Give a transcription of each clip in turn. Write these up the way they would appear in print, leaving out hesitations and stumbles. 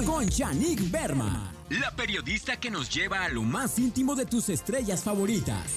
con Yannick Berman, la periodista que nos lleva a lo más íntimo de tus estrellas favoritas.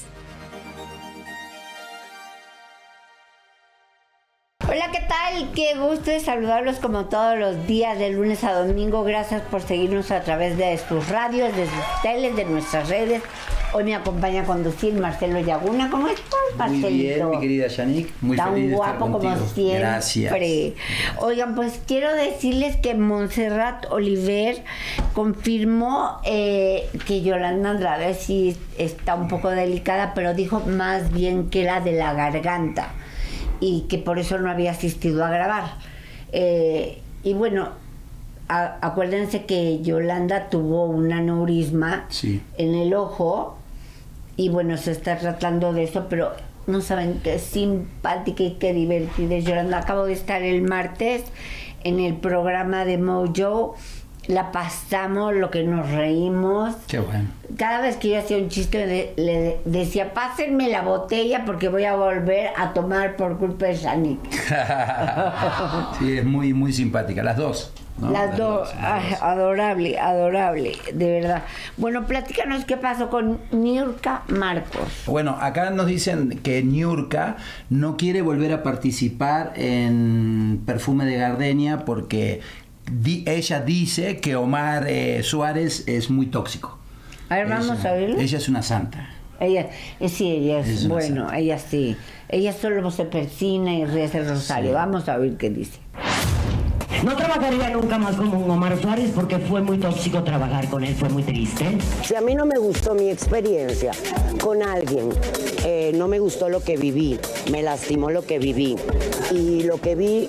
Hola, ¿qué tal? Qué gusto de saludarlos como todos los días de lunes a domingo. Gracias por seguirnos a través de sus radios, de sus teles, de nuestras redes. Hoy me acompaña a conducir Marcelo Yaguna. ¿Cómo estás, Marcelito? Muy bien, mi querida Yannick. Muy tan feliz de guapo estar contigo. Como siempre. Gracias. Oigan, pues quiero decirles que Montserrat Oliver confirmó que Yolanda Andrade sí está un poco delicada, pero dijo más bien que era de la garganta y que por eso no había asistido a grabar. Y bueno, acuérdense que Yolanda tuvo un aneurisma en el ojo y bueno, se está tratando de eso, pero no saben qué simpática y qué divertida es Yolanda. Acabo de estar el martes en el programa de Mojo. La pasamos, lo que nos reímos. Qué bueno. Cada vez que yo hacía un chiste le decía, pásenme la botella porque voy a volver a tomar por culpa de Yannick. Sí, es muy, muy simpática. Las dos, ¿no? Las dos. Adorable, adorable, de verdad. Bueno, platícanos qué pasó con Niurka Marcos. Bueno, acá nos dicen que Niurka no quiere volver a participar en Perfume de Gardenia porque ella dice que Omar Suárez es muy tóxico. A ver, vamos a verlo. Ella es una santa. Ella es bueno, santa. Ella sí. Ella solo se persina y reza el rosario. Sí. Vamos a ver qué dice. No trabajaría nunca más con un Omar Suárez porque fue muy tóxico trabajar con él, fue muy triste. Si a mí no me gustó mi experiencia con alguien, no me gustó lo que viví, me lastimó lo que viví. Y lo que vi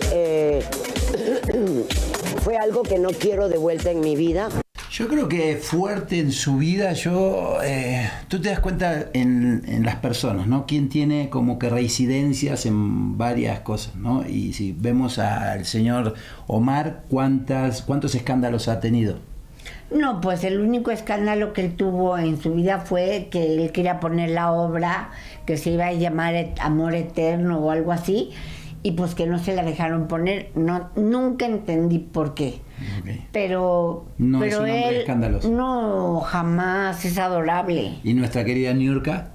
fue algo que no quiero de vuelta en mi vida. Yo creo que fuerte en su vida, tú te das cuenta en las personas, ¿no? Quién tiene como que reincidencias en varias cosas, ¿no? Y si vemos al señor Omar, ¿cuántos escándalos ha tenido? No, pues el único escándalo que él tuvo en su vida fue que él quería poner la obra que se iba a llamar Amor Eterno o algo así, y pues que no se la dejaron poner. No, nunca entendí por qué. Okay. Pero es un hombre de escándalos. No, jamás, es adorable. ¿Y nuestra querida Niurka?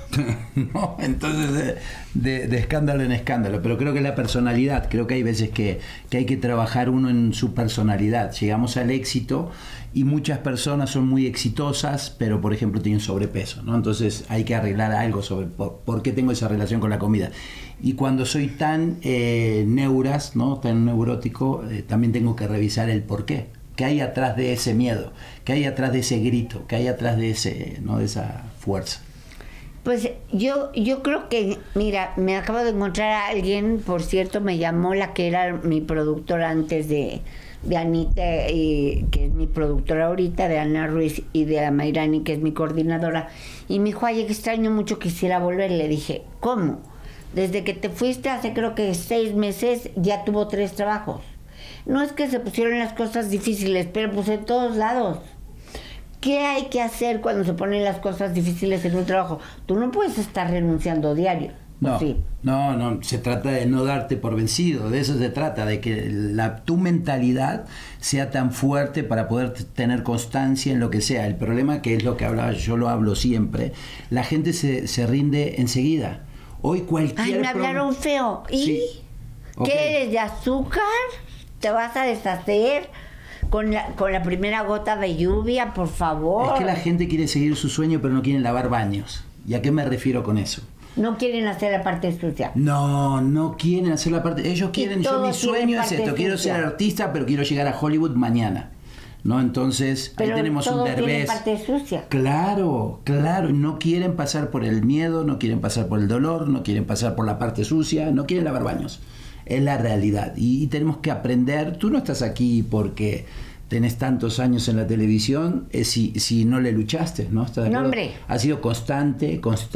No, entonces de escándalo en escándalo. Pero creo que la personalidad, creo que hay veces que hay que trabajar uno en su personalidad. Llegamos al éxito y muchas personas son muy exitosas, pero por ejemplo tienen sobrepeso, ¿no? Entonces hay que arreglar algo sobre por qué tengo esa relación con la comida. Y cuando soy tan neuras, ¿no? Tan neurótico, también tengo que revisar el por qué. ¿Qué hay atrás de ese miedo? ¿Qué hay atrás de ese grito? ¿Qué hay atrás de de esa fuerza? Pues yo creo que, mira, me acabo de encontrar a alguien, por cierto, me llamó la que era mi productora antes de Anita, que es mi productora ahorita, de Ana Ruiz, y de Amairani, que es mi coordinadora, y me dijo, ay, extraño mucho, quisiera volver. Le dije, ¿cómo? Desde que te fuiste hace creo que 6 meses ya tuvo 3 trabajos. No es que se pusieron las cosas difíciles, pero pues en todos lados. ¿Qué hay que hacer cuando se ponen las cosas difíciles en un trabajo? Tú no puedes estar renunciando diario. No, ¿sí? no, se trata de no darte por vencido, de eso se trata, de que tu mentalidad sea tan fuerte para poder tener constancia en lo que sea. El problema, que es lo que hablaba, yo lo hablo siempre, la gente se rinde enseguida. Hoy cualquier... Ay, me hablaron feo. ¿Y? Sí. Okay. ¿Qué eres, de azúcar? ¿Te vas a deshacer con la primera gota de lluvia, por favor? Es que la gente quiere seguir su sueño, pero no quieren lavar baños. ¿Y a qué me refiero con eso? No quieren hacer la parte sucia. No quieren hacer la parte... Ellos quieren, mi sueño es esto, quiero ser artista, pero quiero llegar a Hollywood mañana. ¿No? Entonces, pero ahí tenemos un Derbez. Parte sucia. Claro, no quieren pasar por el miedo, no quieren pasar por el dolor, no quieren pasar por la parte sucia, no quieren lavar baños. Es la realidad. Y tenemos que aprender. Tú no estás aquí porque tenés tantos años en la televisión, si no le luchaste, ¿no? ¿Estás de acuerdo? No, hombre. Ha sido constante.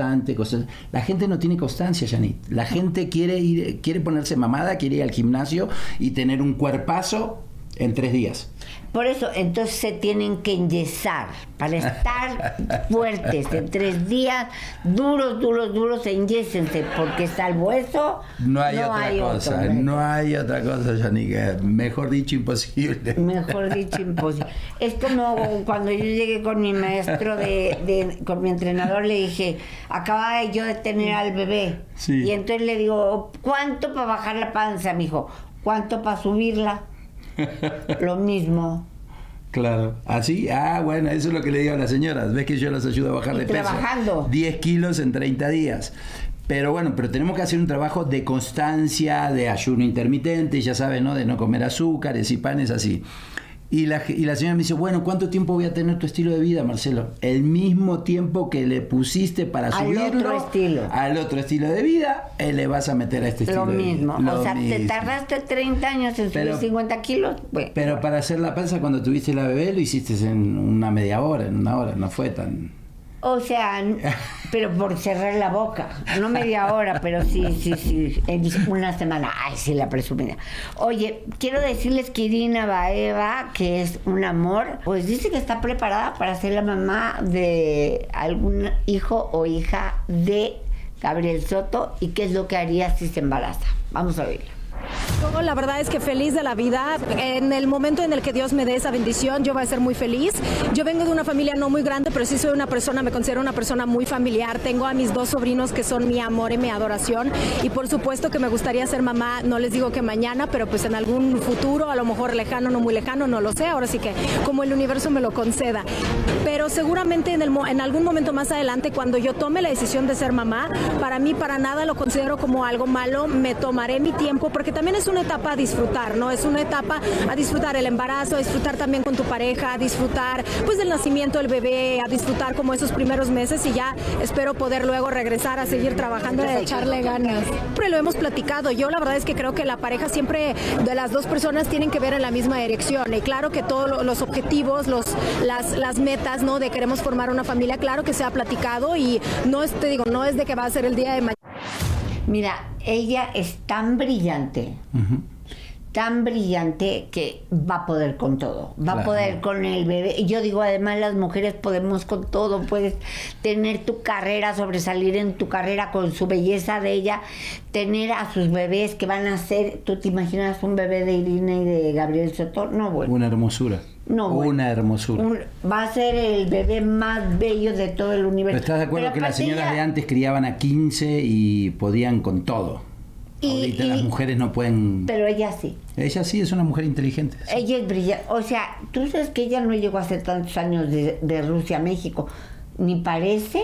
La gente no tiene constancia, Yannick. La gente quiere ponerse mamada, quiere ir al gimnasio y tener un cuerpazo En 3 días. Por eso, entonces se tienen que enyesar para estar fuertes en 3 días, duros, enyésense, porque salvo eso, no hay otra cosa, Yanica. Mejor dicho, imposible. Mejor dicho, imposible. Es como cuando yo llegué con mi maestro, con mi entrenador, le dije, acababa yo de tener al bebé. Sí. Y entonces le digo, ¿cuánto para bajar la panza, mijo? ¿Cuánto para subirla? Lo mismo. Claro. ¿Así? Bueno, eso es lo que le digo a las señoras. Ves que yo las ayudo a bajar de peso. Trabajando. 10 kilos en 30 días. Pero bueno, tenemos que hacer un trabajo de constancia, de ayuno intermitente, ya sabes, ¿no? De no comer azúcares y panes así. Y la señora me dice, bueno, ¿cuánto tiempo voy a tener tu estilo de vida, Marcelo? El mismo tiempo que le pusiste para subirlo al otro estilo de vida, le vas a meter a este estilo de vida. Lo mismo. Te tardaste 30 años en subir 50 kilos. Bueno. Pero para hacer la panza cuando tuviste la bebé lo hiciste en una media hora, en 1 hora, no fue tan... O sea, pero por cerrar la boca, no media hora, pero sí, en una semana. Ay, sí, la presumida. Oye, quiero decirles que Irina Baeva, que es un amor, pues dice que está preparada para ser la mamá de algún hijo o hija de Gabriel Soto y qué es lo que haría si se embaraza. Vamos a verla. Yo la verdad es que feliz de la vida. En el momento en el que Dios me dé esa bendición, yo voy a ser muy feliz. Yo vengo de una familia no muy grande, pero sí soy una persona, me considero una persona muy familiar. Tengo a mis 2 sobrinos que son mi amor y mi adoración. Y por supuesto que me gustaría ser mamá, no les digo que mañana, pero pues en algún futuro, a lo mejor lejano, no muy lejano, no lo sé. Ahora sí que como el universo me lo conceda. Pero seguramente en algún momento más adelante, cuando yo tome la decisión de ser mamá, para mí para nada lo considero como algo malo. Me tomaré mi tiempo porque también es una etapa a disfrutar, ¿no? Es una etapa a disfrutar el embarazo, a disfrutar también con tu pareja, a disfrutar pues del nacimiento del bebé, a disfrutar como esos primeros meses y ya espero poder luego regresar a seguir trabajando y a echarle ganas. Siempre lo hemos platicado, yo la verdad es que creo que la pareja siempre de las 2 personas tienen que ver en la misma dirección y claro que todos los objetivos, las metas, ¿no? De queremos formar una familia, claro que se ha platicado y no es, te digo, no es de que va a ser el día de mañana. Mira, ella es tan brillante, tan brillante que va a poder con todo, va a poder con el bebé. Y yo digo, además las mujeres podemos con todo, puedes tener tu carrera, sobresalir en tu carrera con su belleza de ella, tener a sus bebés que van a ser, ¿tú te imaginas un bebé de Irina y de Gabriel Soto? No, bueno. Una hermosura. No, bueno, una hermosura. Va a ser el bebé más bello de todo el universo. ¿Pero estás de acuerdo que las señoras de antes criaban a 15 y podían con todo? Ahorita las mujeres no pueden... Pero ella sí. Ella sí es una mujer inteligente. Sí. Ella es brillante. O sea, tú sabes que ella no llegó hace tantos años de Rusia a México. Ni parece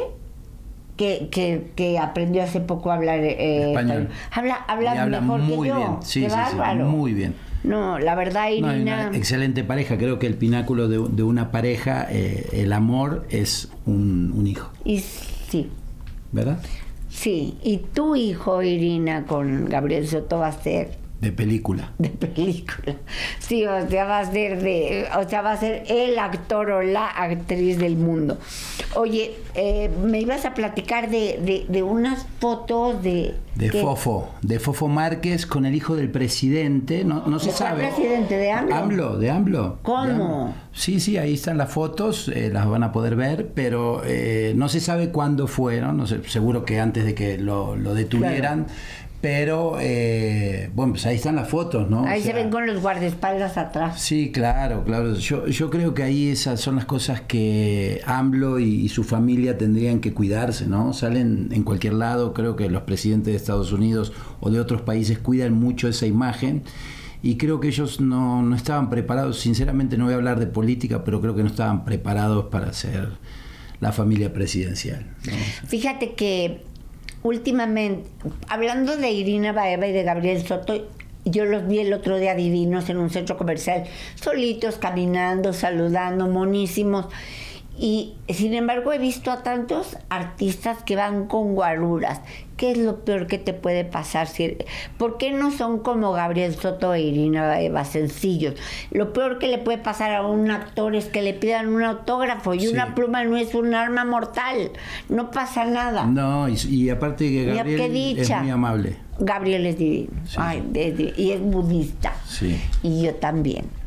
que aprendió hace poco a hablar español. Habla mejor muy que yo. Bien. Sí, Qué bárbaro. Sí, muy bien. No, la verdad, Irina... Una excelente pareja. Creo que el pináculo de una pareja, el amor, es un hijo. Y sí. ¿Verdad? Sí. Y tu hijo, Irina, con Gabriel Soto va a ser... De película. De película. Sí, o sea, va a ser el actor o la actriz del mundo. Oye, me ibas a platicar de unas fotos de Fofo Márquez con el hijo del presidente, no se sabe. ¿El presidente de AMLO? De AMLO. ¿Cómo? De AMLO. Sí, ahí están las fotos, las van a poder ver, pero no se sabe cuándo fue, ¿no? No sé, seguro que antes de que lo detuvieran. Claro. Pero, bueno, pues ahí están las fotos, ¿no? Ahí se ven con los guardaespaldas atrás. Sí, claro. Yo creo que ahí esas son las cosas que AMLO y su familia tendrían que cuidarse, ¿no? Salen en cualquier lado, creo que los presidentes de Estados Unidos o de otros países cuidan mucho esa imagen y creo que ellos no estaban preparados, sinceramente no voy a hablar de política, pero creo que no estaban preparados para ser la familia presidencial, ¿no? Fíjate que últimamente, hablando de Irina Baeva y de Gabriel Soto, yo los vi el otro día divinos en un centro comercial, solitos, caminando, saludando, monísimos. Y sin embargo he visto a tantos artistas que van con guaruras. ¿Qué es lo peor que te puede pasar? ¿Por qué no son como Gabriel Soto e Irina Baeva, sencillos? Lo peor que le puede pasar a un actor es que le pidan un autógrafo y una pluma no es un arma mortal. No pasa nada. No, y aparte que Gabriel es muy amable. Gabriel es divino. Sí. Ay, y es budista. Sí. Y yo también.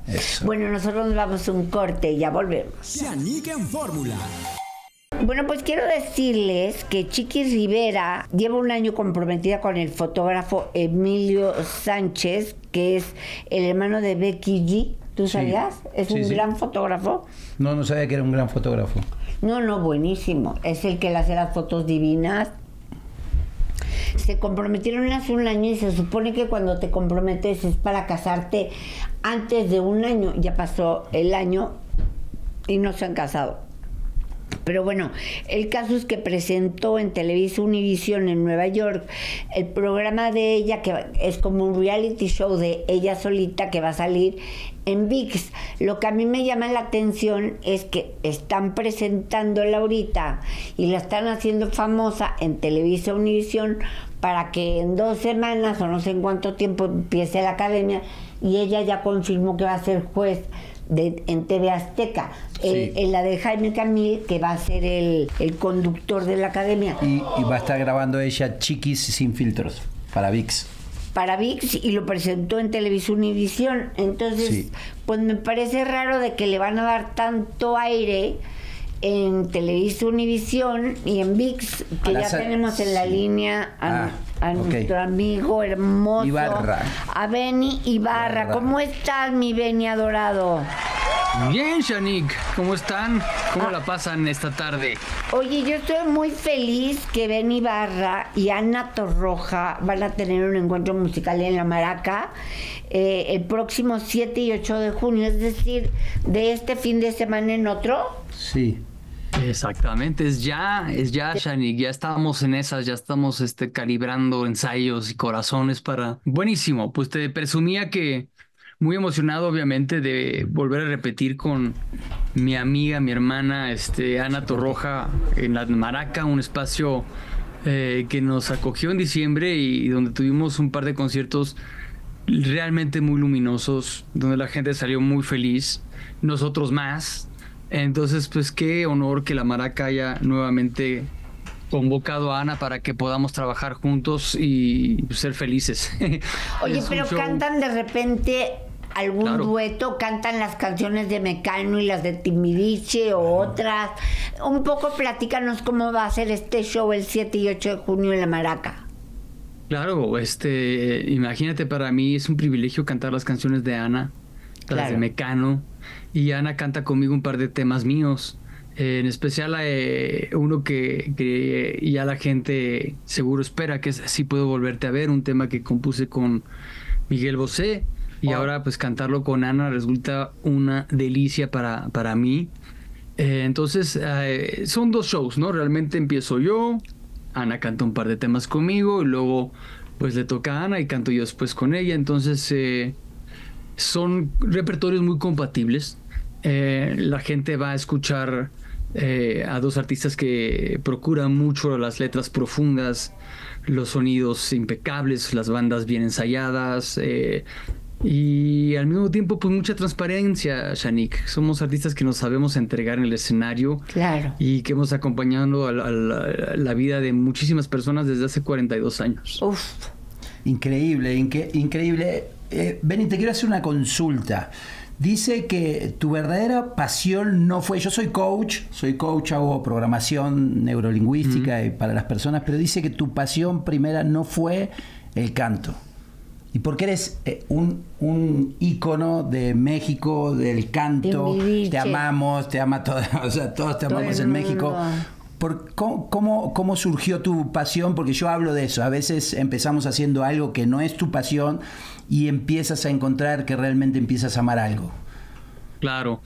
Eso. Bueno, nosotros nos vamos a un corte y ya volvemos. Shanique en Fórmula. Bueno, pues quiero decirles que Chiquis Rivera lleva un año comprometida con el fotógrafo Emilio Sánchez, que es el hermano de Becky G. ¿Tú sabías? Es un gran fotógrafo. No sabía que era un gran fotógrafo. No, buenísimo. Es el que le hace las fotos divinas. Se comprometieron hace un año y se supone que cuando te comprometes es para casarte antes de un año. Ya pasó el año y no se han casado. Pero bueno, el caso es que presentó en Televisa Univisión en Nueva York el programa de ella, que es como un reality show de ella solita que va a salir en ViX. Lo que a mí me llama la atención es que están presentándola ahorita y la están haciendo famosa en Televisa Univisión para que en 2 semanas o no sé en cuánto tiempo empiece la academia, y ella ya confirmó que va a ser juez en TV Azteca, en la de Jaime Camil, que va a ser el conductor de la academia. Y va a estar grabando ella Chiquis sin filtros para ViX. Para ViX, y lo presentó en Televisa Univisión. Entonces, pues me parece raro de que le van a dar tanto aire en Televisa Univisión y en ViX, que ya tenemos en la línea a nuestro amigo hermoso Ibarra. A Benny Ibarra. ¿Cómo estás, mi Benny adorado? Bien, Shanique, ¿cómo están? ¿Cómo la pasan esta tarde? Oye, yo estoy muy feliz que Benny Ibarra y Ana Torroja van a tener un encuentro musical en La Maraca el próximo 7 y 8 de junio, es decir, de este fin de semana en otro. Sí. Exactamente, es ya, Shanique, ya estamos en esas, ya estamos calibrando ensayos y corazones para... Buenísimo, pues te presumía que muy emocionado obviamente de volver a repetir con mi amiga, mi hermana, Ana Torroja en La Maraca, un espacio que nos acogió en diciembre y donde tuvimos un par de conciertos realmente muy luminosos, donde la gente salió muy feliz, nosotros más. Entonces, pues qué honor que La Maraca haya nuevamente convocado a Ana para que podamos trabajar juntos y ser felices. Oye, pero cantan de repente algún dueto, cantan las canciones de Mecano y las de Timbiriche o otras. Un poco platícanos cómo va a ser este show el 7 y 8 de junio en La Maraca. Claro, imagínate, para mí es un privilegio cantar las canciones de Ana, las de Mecano, y Ana canta conmigo un par de temas míos, en especial uno que ya la gente seguro espera, que es Si puedo volverte a ver, un tema que compuse con Miguel Bosé, y ahora pues cantarlo con Ana resulta una delicia para mí. Entonces son 2 shows, ¿no? Realmente empiezo yo, Ana canta un par de temas conmigo y luego pues le toca a Ana y canto yo después con ella. Entonces son repertorios muy compatibles. La gente va a escuchar a 2 artistas que procuran mucho las letras profundas, los sonidos impecables, las bandas bien ensayadas, y al mismo tiempo pues mucha transparencia, Shanique. Somos artistas que nos sabemos entregar en el escenario, y que hemos acompañado a la vida de muchísimas personas desde hace 42 años. Uf. Increíble, increíble. Benny, te quiero hacer una consulta. Dice que tu verdadera pasión no fue... Yo soy coach, hago programación neurolingüística y para las personas, pero dice que tu pasión primera no fue el canto. Y porque eres un ícono de México, del canto, te amamos, te ama toda, o sea, todos te amamos en México. ¿Cómo surgió tu pasión? Porque yo hablo de eso. A veces empezamos haciendo algo que no es tu pasión y empiezas a encontrar que realmente empiezas a amar algo. Claro.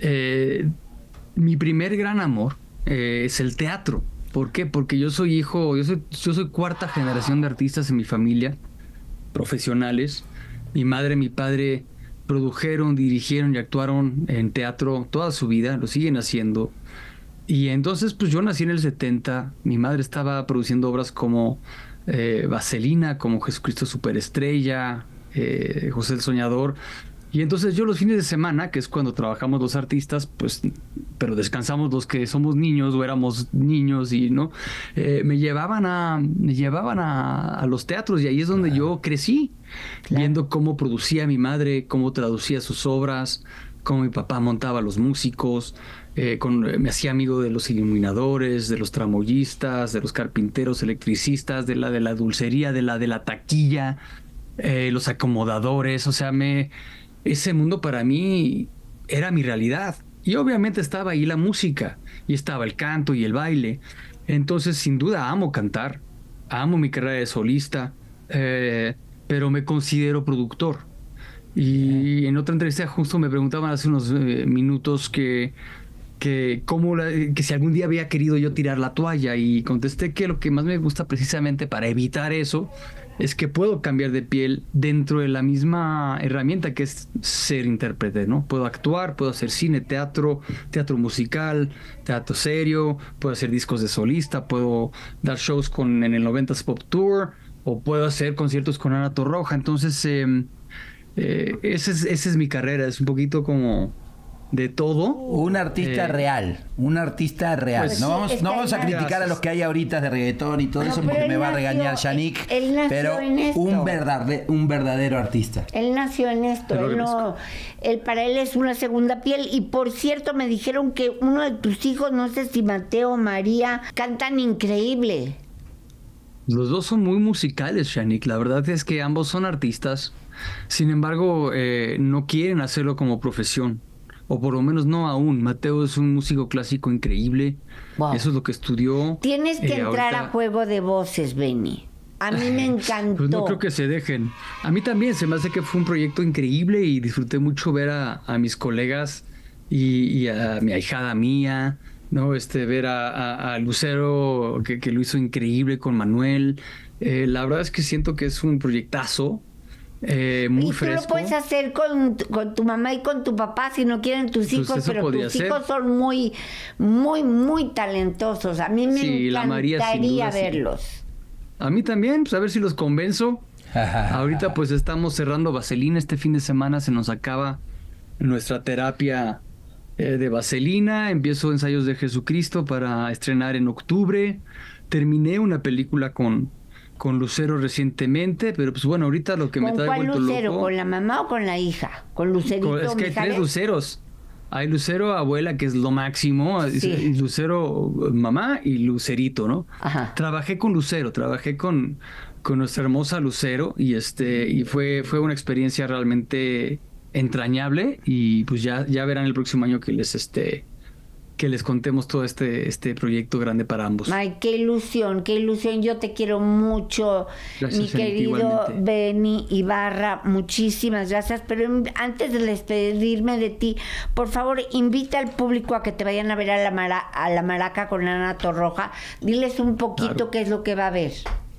Mi primer gran amor es el teatro. ¿Por qué? Porque yo soy 4ª generación de artistas en mi familia, profesionales. Mi madre y mi padre produjeron, dirigieron y actuaron en teatro toda su vida, lo siguen haciendo. Y entonces, pues yo nací en el 70, mi madre estaba produciendo obras como Vaselina, como Jesucristo Superestrella, José el Soñador. Y entonces yo los fines de semana, que es cuando trabajamos los artistas, pues pero descansamos los que somos niños o éramos niños y no me llevaban a los teatros y ahí es donde yo crecí, viendo cómo producía mi madre, cómo traducía sus obras, cómo mi papá montaba los músicos, me hacía amigo de los iluminadores, de los tramoyistas, de los carpinteros, electricistas, de la dulcería, de la taquilla, los acomodadores. O sea, ese mundo para mí era mi realidad. Y obviamente estaba ahí la música, y estaba el canto y el baile. Entonces, sin duda, amo cantar, amo mi carrera de solista, pero me considero productor. Y en otra entrevista justo me preguntaban hace unos minutos que si algún día había querido yo tirar la toalla, y contesté que lo que más me gusta precisamente para evitar eso es que puedo cambiar de piel dentro de la misma herramienta que es ser intérprete, ¿no? Puedo actuar, puedo hacer cine, teatro musical, teatro serio, puedo hacer discos de solista, puedo dar shows en el 90s Pop Tour, o puedo hacer conciertos con Ana Torroja. Entonces esa es mi carrera, es un poquito como de todo. Un artista real. Pues, no vamos a criticar a los que hay ahorita de reggaetón y todo eso, porque me va a regañar Yannick. Pero un verdadero artista. Él nació en esto. Para él es una segunda piel. Y por cierto, me dijeron que uno de tus hijos, no sé si Mateo o María, cantan increíble. Los dos son muy musicales, Yannick. La verdad es que ambos son artistas. Sin embargo, no quieren hacerlo como profesión. O por lo menos no aún. Mateo es un músico clásico increíble. Wow. Eso es lo que estudió. Tienes que entrar a Juego de Voces, Benny. A mí me encantó. Pues no creo que se dejen. A mí también se me hace que fue un proyecto increíble y disfruté mucho ver a mis colegas y a mi ahijada mía, ¿no? Ver a Lucero, que lo hizo increíble con Manuel. La verdad es que siento que es un proyectazo. Muy fresco. Tú lo puedes hacer con tu mamá y con tu papá si no quieren tus hijos, pero tus hijos son muy, muy, muy talentosos. A mí me encantaría verlos. Sí. A mí también, pues a ver si los convenzo. Ahorita pues estamos cerrando Vaselina. Este fin de semana se nos acaba nuestra terapia de Vaselina. Empiezo Ensayos de Jesucristo para estrenar en octubre. Terminé una película con Lucero recientemente, pero pues bueno, ahorita lo que me trae vuelto loco... ¿Con cuál Lucero? ¿Con la mamá o con la hija? ¿Con Lucerito? Es que hay 3 Luceros. Hay Lucero abuela, que es lo máximo, sí. Lucero mamá y Lucerito, ¿no? Ajá. Trabajé con Lucero, trabajé con nuestra hermosa Lucero y fue una experiencia realmente entrañable, y pues ya verán el próximo año que les contemos todo este proyecto grande para ambos. Ay, qué ilusión. Yo te quiero mucho. Gracias, mi querido Benny Ibarra. Muchísimas gracias. Pero antes de despedirme de ti, por favor, invita al público a que te vayan a ver a la Maraca con Ana Torroja. Diles un poquito qué es lo que va a ver.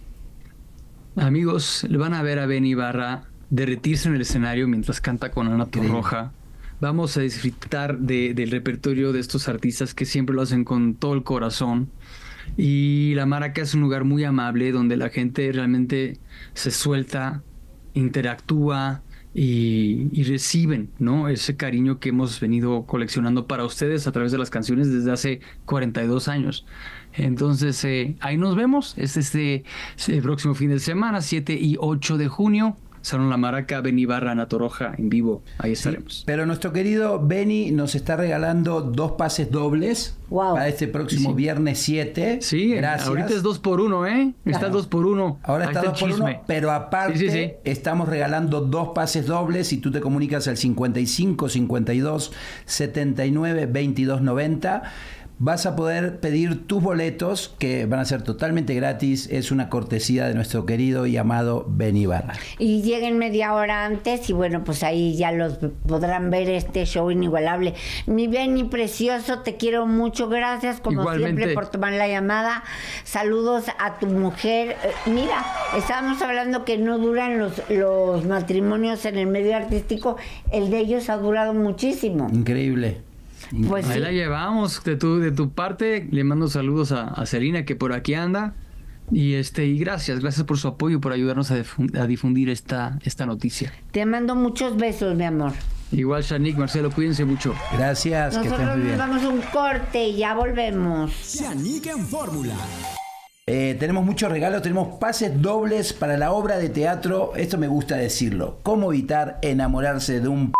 Amigos, le van a ver a Benny Ibarra derretirse en el escenario mientras canta con Ana Torroja. Vamos a disfrutar del repertorio de estos artistas que siempre lo hacen con todo el corazón. Y la Maraca es un lugar muy amable donde la gente realmente se suelta, interactúa y reciben, ¿no? Ese cariño que hemos venido coleccionando para ustedes a través de las canciones desde hace 42 años. Entonces, ahí nos vemos. Este próximo fin de semana, 7 y 8 de junio. Salón La Maraca, Benny Ibarra, Ana Torroja en vivo, ahí estaremos. Sí, pero nuestro querido Benny nos está regalando 2 pases dobles para este próximo viernes 7. Sí, gracias. Ahorita es 2x1, ¿eh? Está 2x1. Ahora está 2x1, pero aparte estamos regalando 2 pases dobles y tú te comunicas al 55 52 79 22 90. Vas a poder pedir tus boletos, que van a ser totalmente gratis. Es una cortesía de nuestro querido y amado Benny Ibarra. Y lleguen media hora antes y bueno, pues ahí ya los podrán ver este show inigualable. Mi Benny precioso, te quiero mucho. Gracias como siempre por tomar la llamada. Saludos a tu mujer. Mira, estábamos hablando que no duran los matrimonios en el medio artístico. El de ellos ha durado muchísimo. Increíble. Pues ahí la llevamos. De tu parte le mando saludos a Celina, que por aquí anda, y gracias por su apoyo, por ayudarnos a difundir esta noticia. Te mando muchos besos, mi amor. Igual, Shanique, Marcelo, cuídense mucho. Gracias, que estén muy bien. Nosotros nos vamos a un corte y ya volvemos. Shanique en Fórmula. Tenemos muchos regalos, tenemos pases dobles para la obra de teatro. Esto me gusta decirlo. ¿Cómo evitar enamorarse de un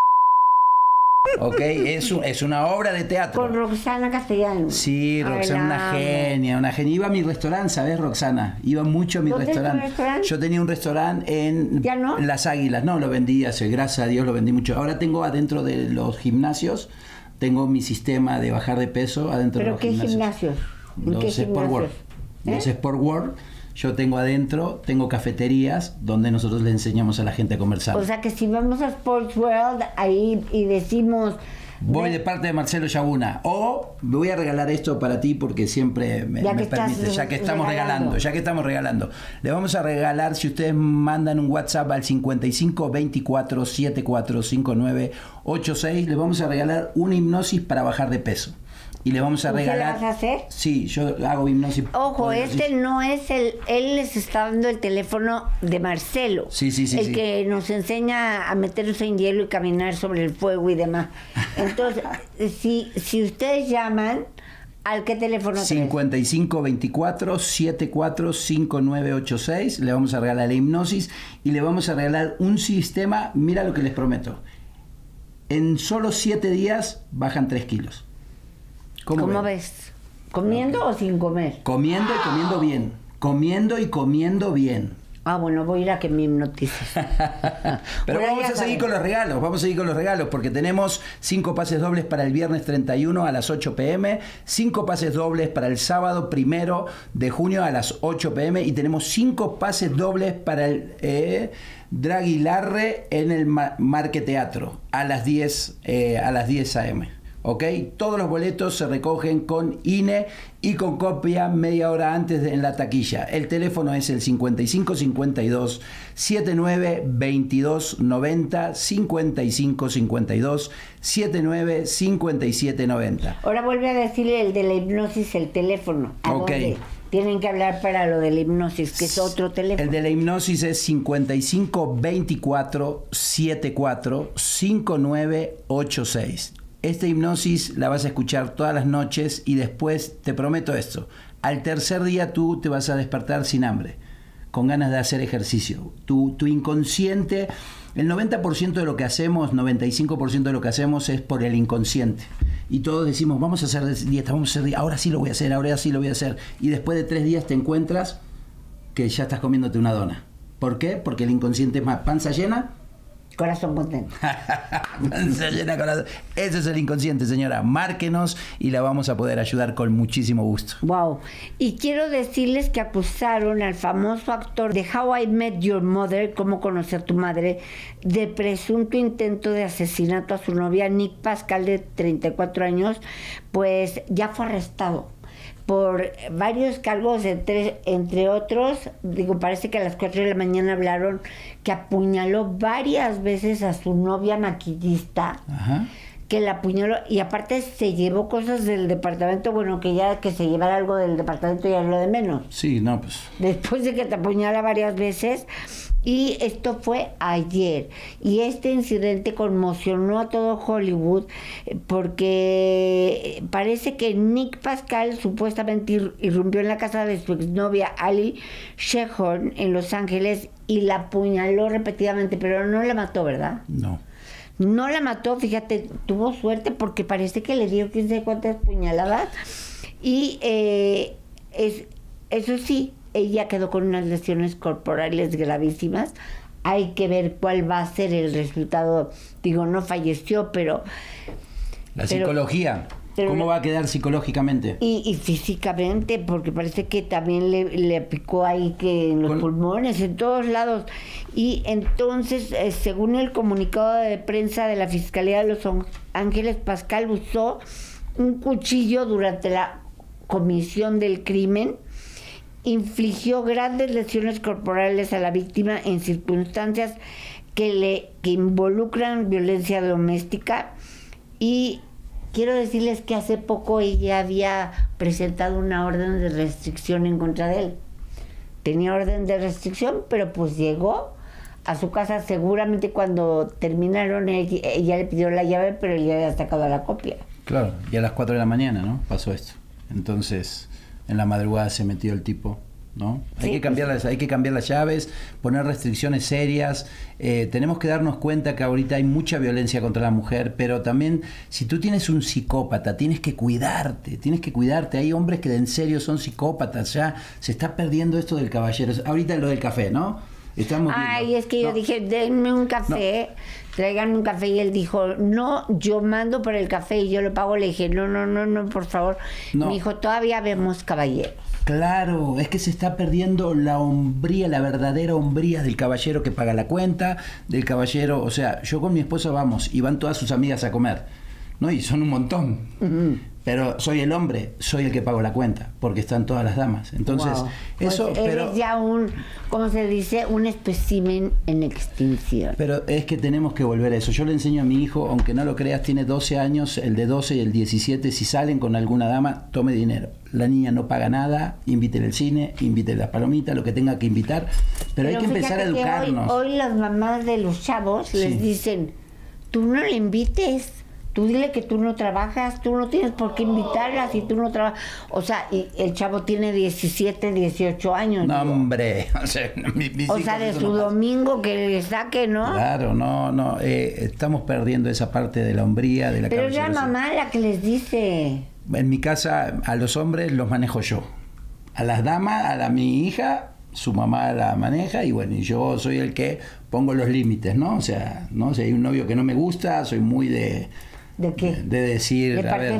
ok? Es una obra de teatro. Con Roxana Castellanos. Sí, Roxana, una genia. Iba a mi restaurante, ¿sabes, Roxana? Iba mucho a mi restaurante. Yo tenía un restaurante en Las Águilas. No, lo vendí gracias a Dios, lo vendí mucho. Ahora tengo adentro de los gimnasios, tengo mi sistema de bajar de peso adentro de los gimnasios. Los Sport World. Los Sport World, yo tengo adentro, tengo cafeterías donde nosotros le enseñamos a la gente a comer sano. O sea que si vamos a Sports World ahí y decimos... Voy de parte de Marcelo Yabuna. O me voy a regalar esto para ti porque siempre me permite, ya que estamos regalando. Le vamos a regalar, si ustedes mandan un WhatsApp al 55 24 74 59 86, le vamos a regalar una hipnosis para bajar de peso. Y le vamos a regalar. ¿Qué vas a hacer? Sí, yo hago hipnosis. Ojo, no es él les está dando el teléfono de Marcelo. Sí. El que nos enseña a meterse en hielo y caminar sobre el fuego y demás. Entonces, si ustedes llaman, ¿al qué teléfono? 55 24 74 5986. Le vamos a regalar la hipnosis y le vamos a regalar un sistema. Mira lo que les prometo. En solo 7 días bajan 3 kilos. ¿Cómo ves? ¿Comiendo o sin comer? Comiendo y comiendo bien. Comiendo y comiendo bien. Ah, bueno, voy a ir a que me hipnotices. Pero vamos a seguir con los regalos, porque tenemos 5 pases dobles para el viernes 31 a las 8 p.m., 5 pases dobles para el sábado 1 de junio a las 8 p.m. y tenemos 5 pases dobles para el Draguilarre en el Marque Teatro a las 10 a.m. ¿Ok? Todos los boletos se recogen con INE y con copia media hora antes en la taquilla. El teléfono es el 55 52 79 22 90, 55 52 79 57 90. Ahora vuelve a decirle el de la hipnosis, el teléfono. ¿A dónde tienen que hablar para lo de la hipnosis, que es otro teléfono? El de la hipnosis es 55 24 74 59 86. Esta hipnosis la vas a escuchar todas las noches y después, te prometo esto, al tercer día tú te vas a despertar sin hambre, con ganas de hacer ejercicio. Tu inconsciente, el 90% de lo que hacemos, 95% de lo que hacemos es por el inconsciente. Y todos decimos, vamos a hacer dieta, ahora sí lo voy a hacer. Y después de 3 días te encuentras que ya estás comiéndote una dona. ¿Por qué? Porque el inconsciente es más panza llena, corazón contento. Se llena corazón. Ese es el inconsciente, señora. Márquenos y la vamos a poder ayudar con muchísimo gusto. Wow. Y quiero decirles que acusaron al famoso actor de How I Met Your Mother, Cómo conocí a tu madre, de presunto intento de asesinato a su novia Nick Pascal, de 34 años, pues ya fue arrestado por varios cargos, entre otros, parece que a las 4 de la mañana hablaron que apuñaló varias veces a su novia maquillista. Ajá. Que la apuñaló, y aparte se llevó cosas del departamento, bueno, que se llevara algo del departamento ya es lo de menos. Sí, no, pues. Después de que te apuñala varias veces, y esto fue ayer. Y este incidente conmocionó a todo Hollywood, porque parece que Nick Pascal supuestamente irrumpió en la casa de su exnovia Ali Shehorn en Los Ángeles y la apuñaló repetidamente, pero no la mató, ¿verdad? No la mató, fíjate, tuvo suerte porque parece que le dio 15 cuántas puñaladas y eso sí, ella quedó con unas lesiones corporales gravísimas. Hay que ver cuál va a ser el resultado. No falleció, pero... La psicología, ¿cómo va a quedar psicológicamente? Y físicamente, porque parece que también le picó ahí que en los pulmones, en todos lados. Y entonces, según el comunicado de prensa de la Fiscalía de Los Ángeles, Pascal usó un cuchillo durante la comisión del crimen, infligió grandes lesiones corporales a la víctima en circunstancias que involucran violencia doméstica. Y quiero decirles que hace poco ella había presentado una orden de restricción en contra de él. Tenía orden de restricción, pero pues llegó a su casa, seguramente cuando terminaron ella le pidió la llave, pero él ya había sacado la copia. Claro, y a las 4 de la mañana, ¿no? Pasó esto. Entonces, en la madrugada se metió el tipo, ¿no? Sí, hay que cambiar las llaves, poner restricciones serias. Tenemos que darnos cuenta que ahorita hay mucha violencia contra la mujer, pero también si tú tienes un psicópata, tienes que cuidarte. Hay hombres que en serio son psicópatas, ya se está perdiendo esto del caballero. Ahorita lo del café, ¿no? Ay, es que yo dije, denme un café, tráiganme un café, y él dijo, no, yo mando por el café y yo lo pago. Le dije, no, por favor. Me dijo, todavía vemos caballeros. Claro, es que se está perdiendo la hombría, la verdadera hombría del caballero que paga la cuenta, del caballero, o sea, yo con mi esposa vamos y van todas sus amigas a comer, ¿no? Y son un montón. Pero soy el hombre, soy el que pago la cuenta, porque están todas las damas. Entonces, eso... Pues eres ya ¿cómo se dice? Un espécimen en extinción. Pero es que tenemos que volver a eso. Yo le enseño a mi hijo, aunque no lo creas, tiene 12 años, el de 12 y el 17, si salen con alguna dama, tome dinero. La niña no paga nada, invítele al cine, invítele las palomitas, lo que tenga que invitar. Pero hay que empezar a educarnos. Hoy las mamás de los chavos les dicen, tú no le invites. Tú dile que tú no trabajas, tú no tienes por qué invitarla si tú no trabajas. O sea, y el chavo tiene 17, 18 años. No, hombre. O sea, de su domingo que le saque, ¿no? Claro, no. Estamos perdiendo esa parte de la hombría, de la caballerosidad. Pero es la mamá la que les dice. En mi casa, a los hombres los manejo yo. A las damas, mi hija, su mamá la maneja, y bueno, y yo soy el que pongo los límites, ¿no? O sea, ¿no? Si hay un novio que no me gusta, soy muy de... ¿De qué? De decir, ¿De a ver,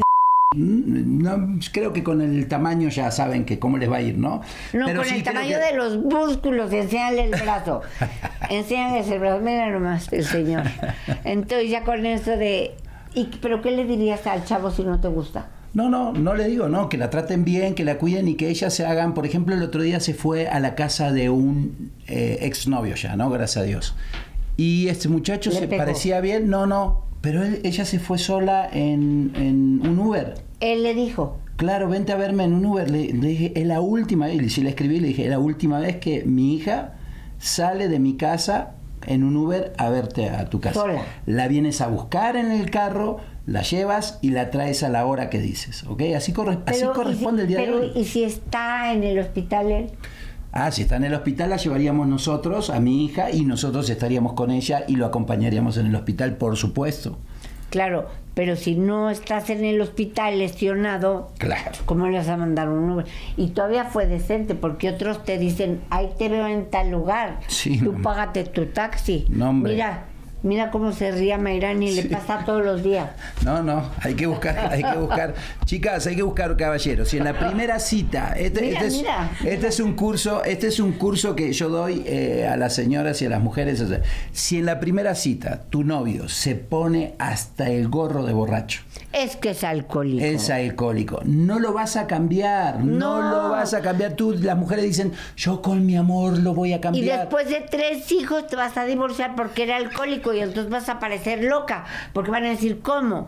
no, creo que con el tamaño ya saben que cómo les va a ir, ¿no? No, pero con el tamaño de los músculos, enséñale el brazo. Enséñales el brazo, mira nomás el señor. Entonces ya con eso de... ¿Pero qué le dirías al chavo si no te gusta? No le digo, no, que la traten bien, que la cuiden y que ellas se hagan. Por ejemplo, el otro día se fue a la casa de un exnovio ya, ¿no? Gracias a Dios. Y este muchacho se parecía bien, pero ella se fue sola en un Uber. Él le dijo. Claro, vente a verme en un Uber. Le dije, es la última vez, y si le escribí, le dije, es la última vez que mi hija sale de mi casa en un Uber a verte a tu casa. Sola. La vienes a buscar en el carro, la llevas y la traes a la hora que dices, ¿ok? Así corresponde el día de hoy. ¿Y si está en el hospital él? Si está en el hospital, la llevaríamos nosotros, a mi hija, y nosotros estaríamos con ella y lo acompañaríamos en el hospital, por supuesto. Claro, pero si no estás en el hospital lesionado, claro, ¿cómo le vas a mandar un Uber? Y todavía fue decente, porque otros te dicen, ahí te veo en tal lugar, tú págate tu taxi. No, hombre. Mira cómo se ría Mayrani, le pasa todos los días. No, hay que buscar. Chicas, hay que buscar caballeros. Si en la primera cita, este es un curso que yo doy a las señoras y a las mujeres. O sea, si en la primera cita tu novio se pone hasta el gorro de borracho, es que es alcohólico. Es alcohólico. No lo vas a cambiar. No lo vas a cambiar. Las mujeres dicen, yo con mi amor lo voy a cambiar. Y después de 3 hijos te vas a divorciar porque era alcohólico y entonces vas a parecer loca. Porque van a decir, ¿cómo?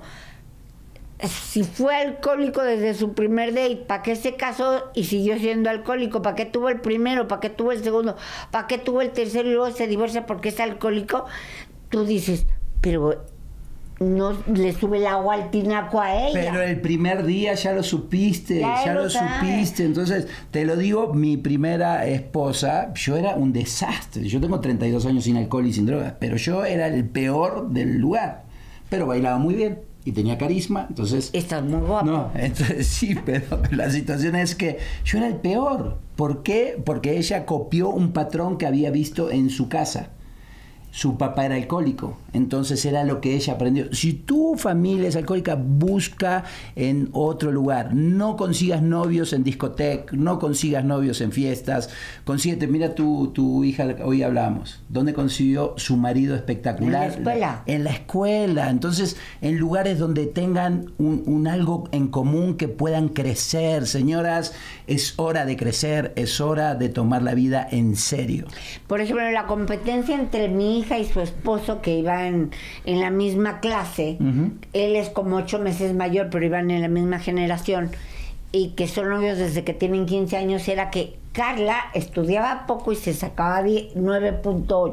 Si fue alcohólico desde su primer date, ¿para qué se casó y siguió siendo alcohólico? ¿Para qué tuvo el primero? ¿Para qué tuvo el segundo? ¿Para qué tuvo el tercero y luego se divorcia porque es alcohólico? Tú dices, pero... no le sube el agua al tinaco a ella. Pero el primer día ya lo supiste, ya lo supiste. Entonces, te lo digo, mi primera esposa, yo era un desastre. Yo tengo 32 años sin alcohol y sin drogas, pero yo era el peor del lugar. Pero bailaba muy bien y tenía carisma, entonces... Estás muy guapo. No, entonces sí, pero la situación es que yo era el peor. ¿Por qué? Porque ella copió un patrón que había visto en su casa. Su papá era alcohólico, entonces era lo que ella aprendió. Si tu familia es alcohólica, busca en otro lugar. No consigas novios en discoteca, no consigas novios en fiestas. Consíguete, mira tu hija, hoy hablamos. ¿Dónde consiguió su marido espectacular? En la escuela. En la escuela. Entonces, en lugares donde tengan un algo en común que puedan crecer. Señoras, es hora de crecer, es hora de tomar la vida en serio. Por ejemplo, la competencia entre mi hija y su esposo, que iban en la misma clase, él es como 8 meses mayor, pero iban en la misma generación, y que son novios desde que tienen 15 años, era que Carla estudiaba poco y se sacaba 9.8.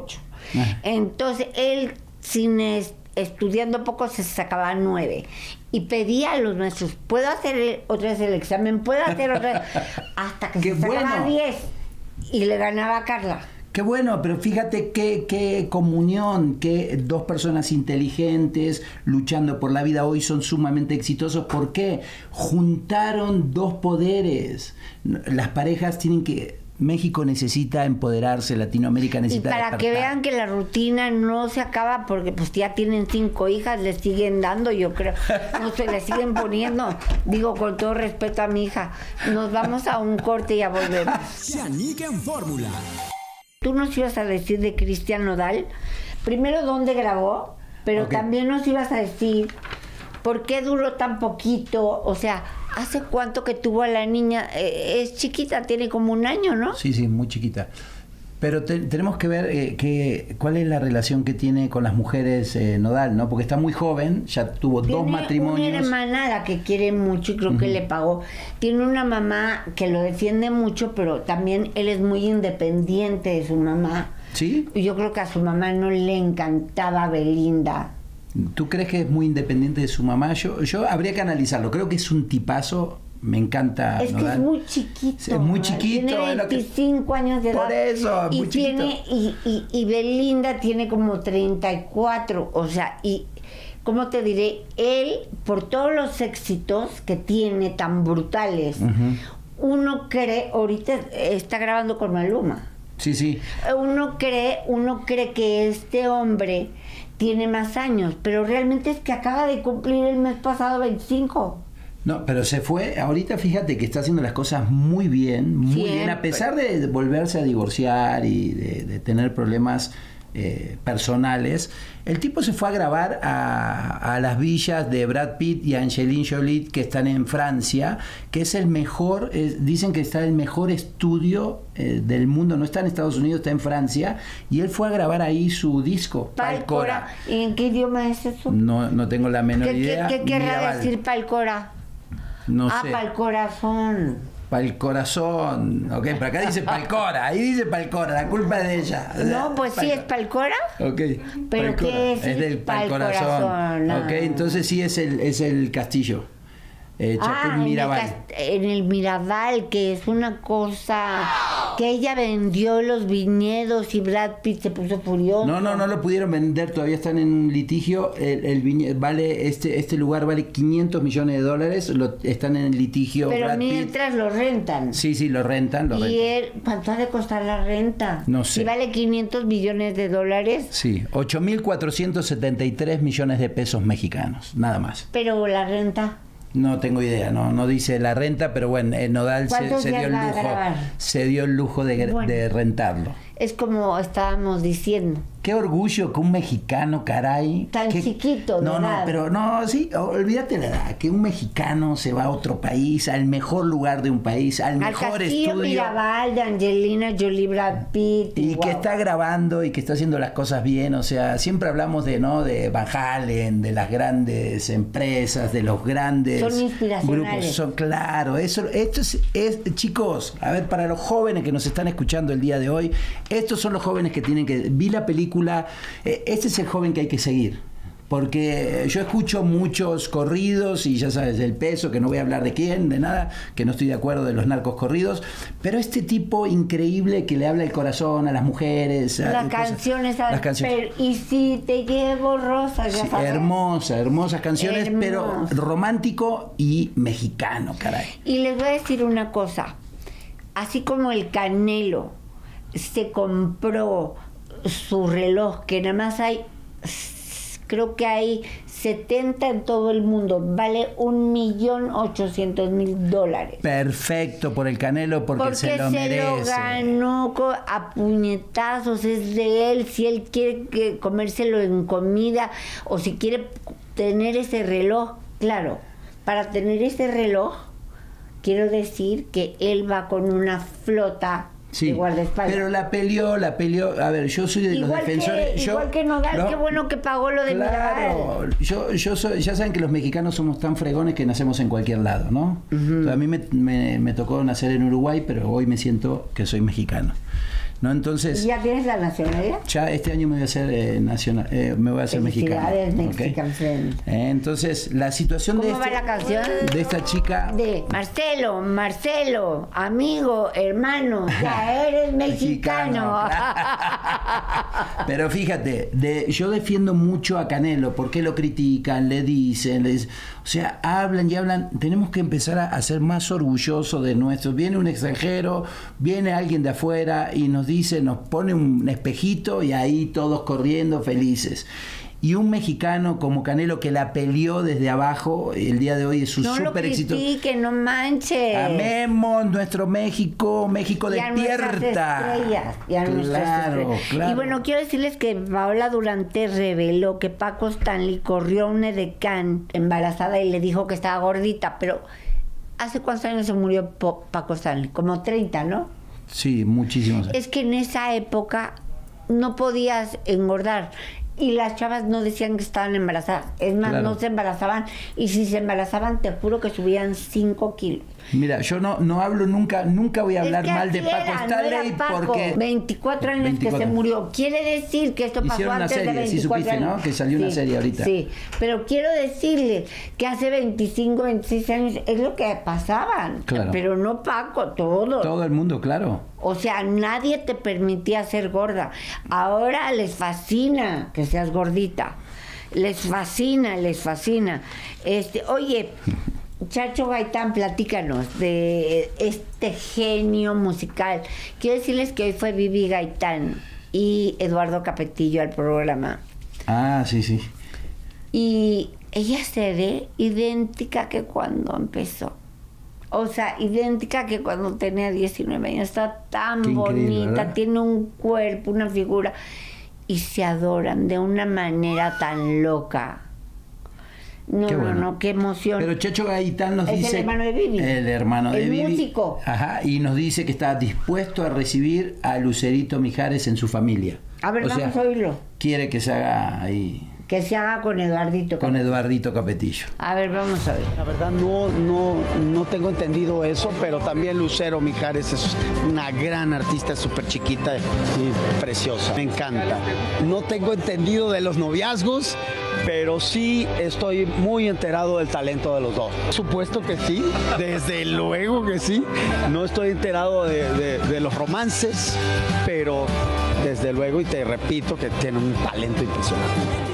Entonces él, sin estudiando poco, se sacaba 9 y pedía a los maestros, ¿puedo hacer otra vez el examen? ¿Puedo hacer otra vez? Hasta que se sacaba 10 y le ganaba a Carla. Qué bueno, pero fíjate qué comunión, que dos personas inteligentes luchando por la vida hoy son sumamente exitosos. ¿Por qué? Juntaron dos poderes. Las parejas tienen que... México necesita empoderarse, Latinoamérica necesita... Y para despertar. Que vean que la rutina no se acaba, porque pues ya tienen 5 hijas, les siguen dando, yo creo, no se les siguen poniendo. Digo, con todo respeto a mi hija, nos vamos a un corte y ya volvemos. Xanica en Fórmula. Tú nos ibas a decir de Cristian Nodal, primero dónde grabó, pero también nos ibas a decir por qué duró tan poquito, o sea... ¿Hace cuánto que tuvo a la niña? Es chiquita, tiene como 1 año, ¿no? Sí, muy chiquita. Pero tenemos que ver cuál es la relación que tiene con las mujeres Nodal, ¿no? Porque está muy joven, ya tuvo 2 matrimonios. Tiene una hermana a la que quiere mucho y creo que le pagó. Tiene una mamá que lo defiende mucho, pero también él es muy independiente de su mamá. ¿Sí? Y yo creo que a su mamá no le encantaba Belinda. ¿Tú crees que es muy independiente de su mamá? Yo habría que analizarlo. Creo que es un tipazo. Me encanta. Es Nodal. Que es muy chiquito. Es muy chiquito. Tiene 25 años de edad. Por eso, muy chiquito. Y Belinda tiene como 34. O sea, y ¿cómo te diré? Él, por todos los éxitos que tiene tan brutales, uno cree, ahorita está grabando con Maluma. Sí. Uno cree que este hombre tiene más años, pero realmente es que acaba de cumplir el mes pasado 25. No, pero se fue, ahorita fíjate que está haciendo las cosas muy bien, a pesar de volverse a divorciar y de tener problemas personales. El tipo se fue a grabar a las villas de Brad Pitt y Angelina Jolie, que están en Francia, que es el mejor, dicen que está el mejor estudio del mundo, no está en Estados Unidos, está en Francia, y él fue a grabar ahí su disco, Palcora. ¿Y en qué idioma es eso? No tengo la menor idea. ¿Qué querrá decir Palcora? No sé. Pa'l corazón. Pa'l corazón. Ok, pero acá dice Palcora. Ahí dice Palcora. La culpa es de ella. No, pues sí es Palcora. Ok. Pero Palcora. ¿qué es? Es del Palcorazón. Ok, entonces sí es el castillo. Mirabal. En el Mirabal, que es una cosa que ella vendió los viñedos y Brad Pitt se puso furioso. No lo pudieron vender, todavía están en un litigio. Vale este lugar vale $500 millones, están en litigio. Pero Brad mientras Pitt. Lo rentan. Sí, lo rentan. ¿Cuánto ha de costar la renta? No sé. Si vale $500 millones. Sí, 8.473 millones de pesos mexicanos, nada más. Pero la renta. No tengo idea, no dice la renta, pero bueno, Nodal se dio el lujo de rentarlo. Es como estábamos diciendo. Qué orgullo que un mexicano, caray. Tan chiquito, No, pero sí, olvídate la edad, que un mexicano se va a otro país, al mejor lugar de un país, al mejor estudio. Mirabal de Angelina Jolie, Brad Pitt. Y que está grabando y que está haciendo las cosas bien, o sea, siempre hablamos de Van Halen, de las grandes empresas, de los grandes son inspiracionales. Grupos. Claro, esto es, chicos, a ver, para los jóvenes que nos están escuchando el día de hoy, estos son los jóvenes que tienen que... Vi la película, este es el joven que hay que seguir. Porque yo escucho muchos corridos y ya sabes, el peso, que no voy a hablar de quién, de nada, que no estoy de acuerdo de los narcos corridos, pero este tipo increíble que le habla el corazón a las mujeres. Las canciones. Y si te llevo rosas, ya sabes. Hermosas canciones, pero romántico y mexicano, caray. Y les voy a decir una cosa, así como el Canelo se compró su reloj, que nada más creo que hay 70 en todo el mundo, vale $1.800.000. Perfecto por el Canelo, porque se lo merece. Se lo ganó a puñetazos, es de él. Si él quiere comérselo en comida o si quiere tener ese reloj, claro, para tener ese reloj quiero decir que él va con una flota. Sí, pero la peleó. A ver, yo soy de los defensores. Igual que Nodal, qué bueno que pagó lo de Mirabal. Yo soy, ya saben que los mexicanos somos tan fregones que nacemos en cualquier lado, ¿no? Entonces, a mí me tocó nacer en Uruguay, pero hoy me siento que soy mexicano. ¿no? Entonces, ¿Y ya tienes la nacionalidad? ya este año me voy a hacer nacional, me voy a hacer mexicano. Mexican Friend. Entonces, la situación ¿Cómo va la canción? de esta chica... De Marcelo, amigo, hermano, ya eres mexicano. Pero fíjate, yo defiendo mucho a Canelo, porque lo critican, le dicen, o sea, hablan y hablan. Tenemos que empezar a ser más orgullosos de nuestro. Viene un extranjero, viene alguien de afuera y nos dice, nos pone un espejito y ahí todos corriendo felices. Y un mexicano como Canelo que la peleó desde abajo, el día de hoy es su súper éxito. Que no manches. Amemos nuestro México, México despierta. Y a nuestras estrellas. Claro. Y bueno, quiero decirles que Paola Durante reveló que Paco Stanley corrió a un edecán embarazada y le dijo que estaba gordita, pero ¿hace cuántos años se murió Paco Stanley? Como 30, ¿no? Sí, muchísimos años. Es que en esa época no podías engordar. Y las chavas no decían que estaban embarazadas. Es más, no se embarazaban. Y si se embarazaban, te juro que subían 5 kilos. Mira, yo no hablo nunca voy a hablar mal de Paco Stanley, porque 24 años que se murió. Quiere decir que esto pasó antes de 24 sí supiste, años. ¿no? Que salió una serie ahorita. Sí, pero quiero decirles que hace 25, 26 años es lo que pasaban. Claro. Pero no Paco, todo el mundo, claro. O sea, nadie te permitía ser gorda. Ahora les fascina que seas gordita. Les fascina. Oye, Chacho Gaitán, platícanos de este genio musical. Quiero decirles que hoy fue Vivi Gaitán y Eduardo Capetillo al programa. Ah, sí. Y ella se ve idéntica que cuando empezó. O sea, idéntica que cuando tenía 19 años. Está tan bonita, ¿verdad? Tiene un cuerpo, una figura. Y se adoran de una manera tan loca. No, qué emoción. Pero Chacho Gaitán nos dice... Es el hermano de Vivi. El hermano de Vivi. El músico. Ajá, y nos dice que está dispuesto a recibir a Lucerito Mijares en su familia. A ver, vamos a oírlo. Quiere que se haga ahí... Que se haga con Eduardito. Con Eduardito Capetillo. A ver, vamos a ver. La verdad no tengo entendido eso, pero también Lucero Mijares es una gran artista, súper chiquita y preciosa. Me encanta. No tengo entendido de los noviazgos, pero sí estoy muy enterado del talento de los dos. Por supuesto que sí, desde luego que sí. No estoy enterado de los romances, pero desde luego, y te repito, que tienen un talento impresionante.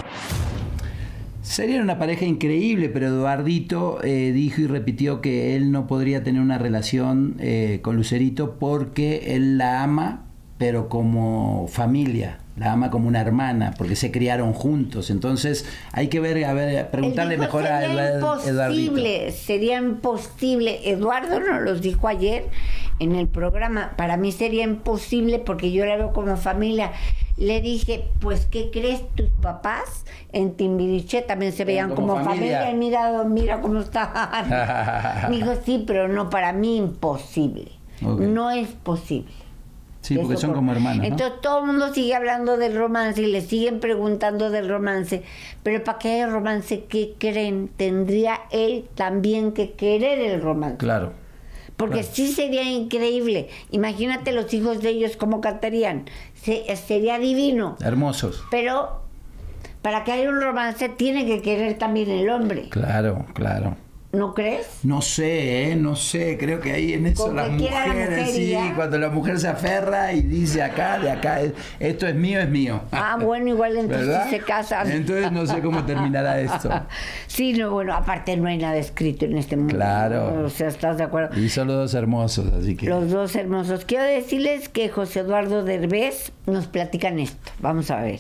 Serían una pareja increíble, pero Eduardito dijo y repitió que él no podría tener una relación con Lucerito porque él la ama, pero como familia, la ama como una hermana, porque se criaron juntos. Entonces hay que preguntarle mejor a Eduardito. Sería imposible. Eduardo nos los dijo ayer en el programa. Para mí sería imposible porque yo la veo como familia. Le dije, pues, ¿qué crees? Tus papás en Timbiriche también se veían como familia. Y mira cómo está. Me dijo, sí, pero no, para mí imposible. Okay. No es posible. Sí, porque son como hermanos, ¿no? Entonces todo el mundo sigue hablando del romance y le siguen preguntando del romance. Pero para que haya romance, ¿qué creen? Tendría él también que querer el romance. Claro. Porque sí sería increíble. Imagínate los hijos de ellos cómo cantarían. Sería divino. Hermosos. Pero para que haya un romance tiene que querer también el hombre. Claro. ¿No crees? No sé, creo que ahí en eso las mujeres, sí, cuando la mujer se aferra y dice de acá, esto es mío. Ah, bueno, igual entonces ¿verdad? Se casan. Entonces no sé cómo terminará esto. Sí, no, bueno, aparte no hay nada escrito en este mundo. Claro. O sea, ¿estás de acuerdo? Y son los dos hermosos, así que... Los dos hermosos. Quiero decirles que José Eduardo Derbez nos platican esto. Vamos a ver.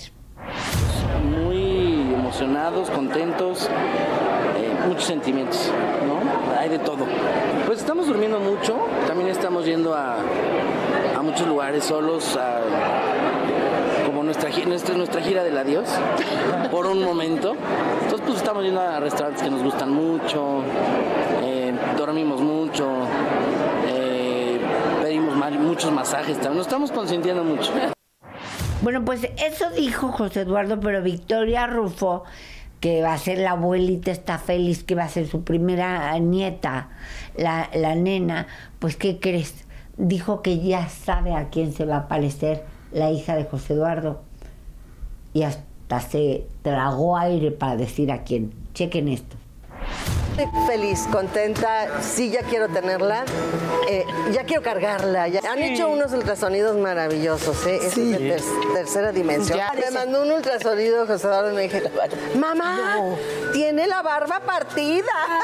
Muy emocionados, contentos, muchos sentimientos, ¿no? Hay de todo. Pues estamos durmiendo mucho, también estamos yendo a muchos lugares solos, como nuestra gira del adiós, por un momento. Entonces pues estamos yendo a restaurantes que nos gustan mucho, dormimos mucho, pedimos muchos masajes, también nos estamos consintiendo mucho. Bueno, pues eso dijo José Eduardo, pero Victoria Rufo, que va a ser la abuelita, está feliz, que va a ser su primera nieta, la nena, pues ¿qué crees? dijo que ya sabe a quién se va a parecer la hija de José Eduardo. Y hasta se tragó aire para decir a quién. Chequen esto. Estoy feliz, contenta, sí, ya quiero tenerla, ya quiero cargarla. Ya. Han hecho unos ultrasonidos maravillosos, es de tercera dimensión. Me mandó un ultrasonido José Eduardo y me dije, mamá, tiene la barba partida.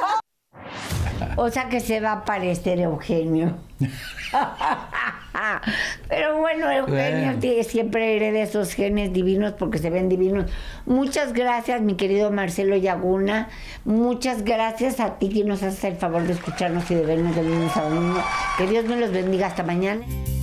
O sea que se va a parecer Eugenio. Pero bueno, Eugenio siempre hereda esos genes divinos porque se ven divinos. Muchas gracias, mi querido Marcelo Yaguna. Muchas gracias a ti que nos haces el favor de escucharnos y de vernos de lunes a domingo. Que Dios me los bendiga. Hasta mañana.